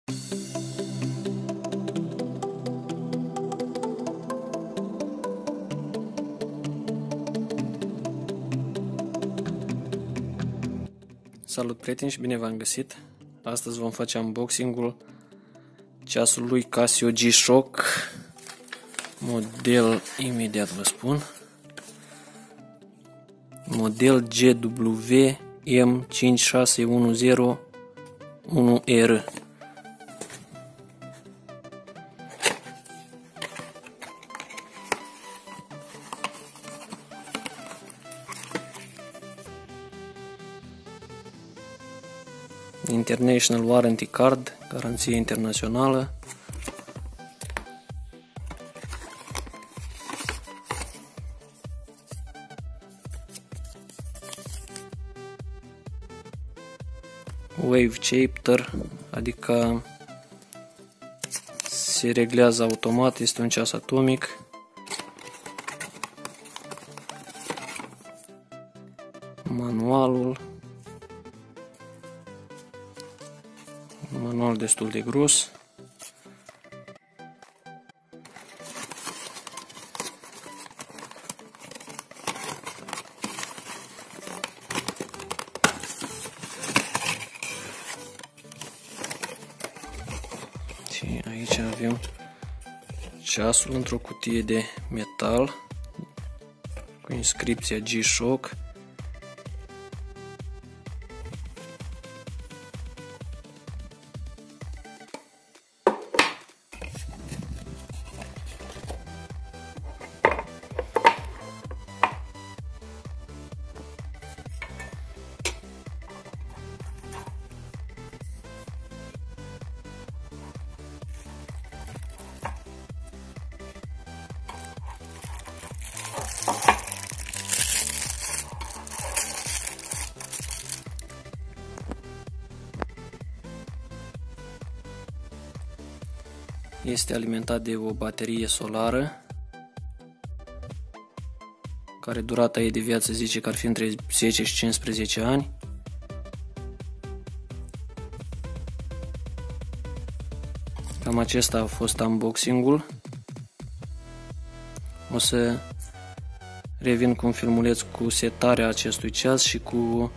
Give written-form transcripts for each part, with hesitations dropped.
Salut prieteni și bine v-am găsit! Astăzi vom face unboxing-ul ceasului Casio G-Shock, model, imediat vă spun, model GW M56101R. International Warranty Card, garanție internațională. Wave shifter, adică se reglează automat, este un ceas atomic. Manual destul de gros. Și aici avem ceasul într-o cutie de metal cu inscripția G-Shock. Este alimentat de o baterie solară, care durata ei de viață zice că ar fi între 10 și 15 ani. Cam acesta a fost unboxing-ul. O să revin cu un filmuleț cu setarea acestui ceas și cu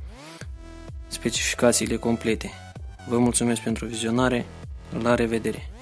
specificațiile complete. Vă mulțumesc pentru vizionare, la revedere!